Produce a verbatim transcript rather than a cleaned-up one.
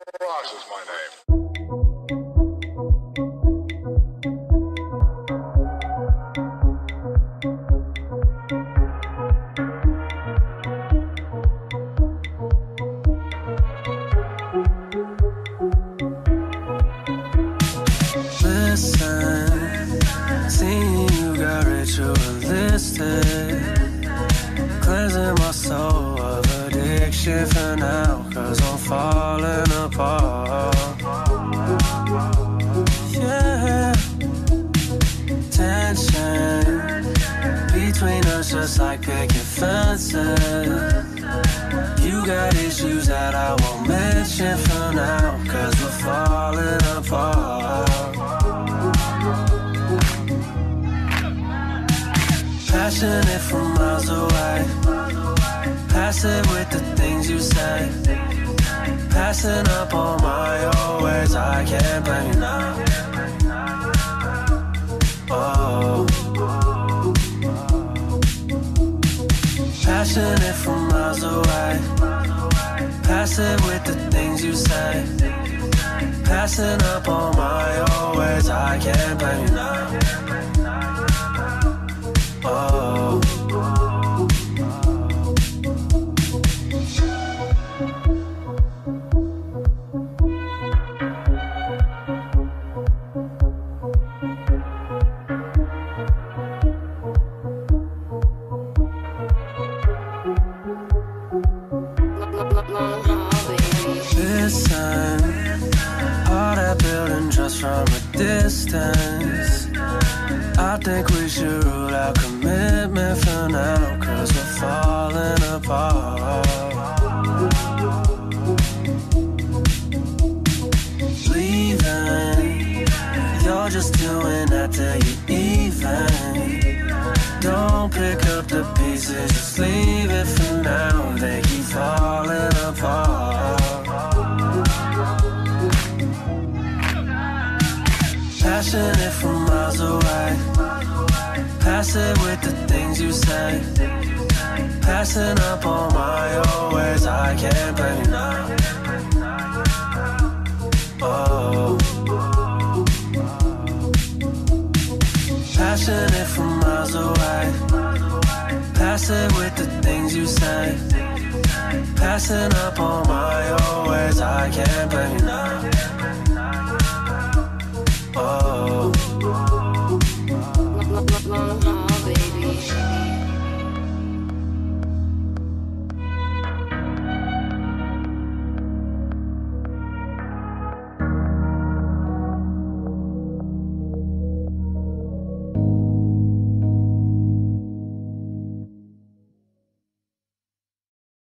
Ross is my name. Listen, seeing you got ritualistic, cleansing my soul of addiction for now, cause I'm falling apart. Yeah, tension between us just like picket fences. You got issues that I won't mention for now, cause we're falling apart. Passionate from miles away, passive with the things you say, passing up on my old ways, I can't blame you now. Oh, passionate from miles away, passive with the things you say, passing up on my old ways, I can't blame you now. Oh, listen, all that building just from a distance. I think we should rule out commitment for now, cause we're falling apart. Leaving, you're just doing that till you even. Don't pick up the pieces, just leave it for now. They keep falling apart. Passionate from miles away, passive with the things you say, passing up on my old ways, I can't blame you now. Oh, passionate from miles away, passive with the things you say, passing up on my old ways, I can't blame you now.